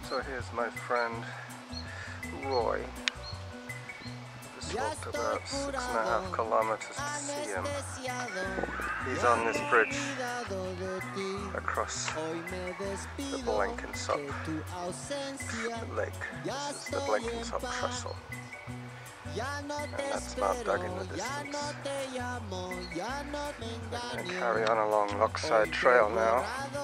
So here's my friend Roy. Just walked about 6.5 kilometers to see him. He's on this bridge across the Blenkinsop lake. This is the Blenkinsop Trestle. And that's Mount Doug in the distance. We're going to carry on along Lochside Trail now,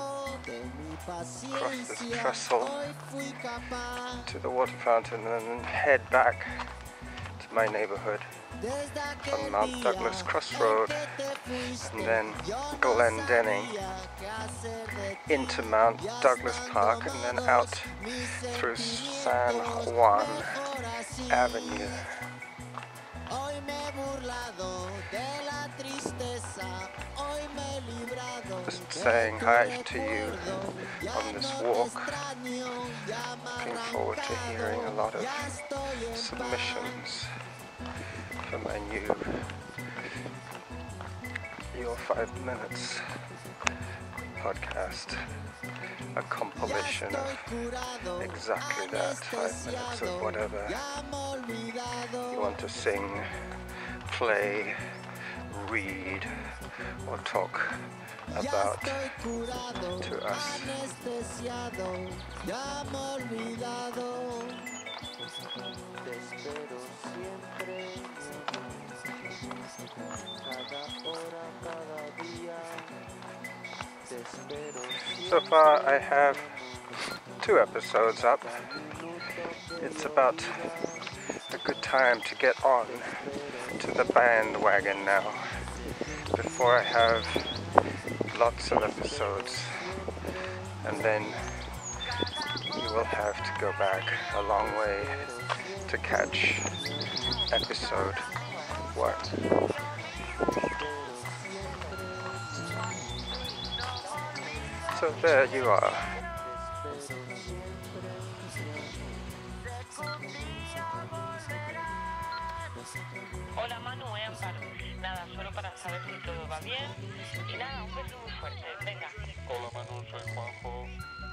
across this trestle to the water fountain, and then head back to my neighbourhood on Mount Douglas Crossroad, and then Glendenning into Mount Douglas Park, and then out through San Juan Avenue. Just saying hi to you on this walk. Looking forward to hearing a lot of submissions for my new Your 5 Minutes podcast. A compilation of exactly that, 5 minutes of whatever you want to sing, play, read, or talk about to us. So far I have 2 episodes up. It's about a good time to get on to the bandwagon now, before I have lots of episodes, and then you will have to go back a long way to catch episode 1. So there you are. Hola Manu, Amparo. Nada, solo para saber si todo va bien. Y nada, un beso muy fuerte. Venga. Hola Manu, soy Juanjo.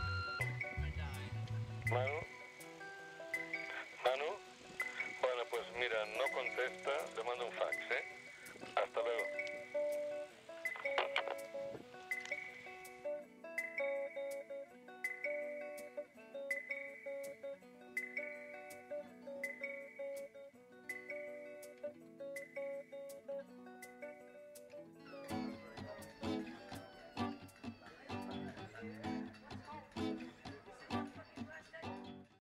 Manu. Manu. Bueno, pues mira, no contesta. Le mando un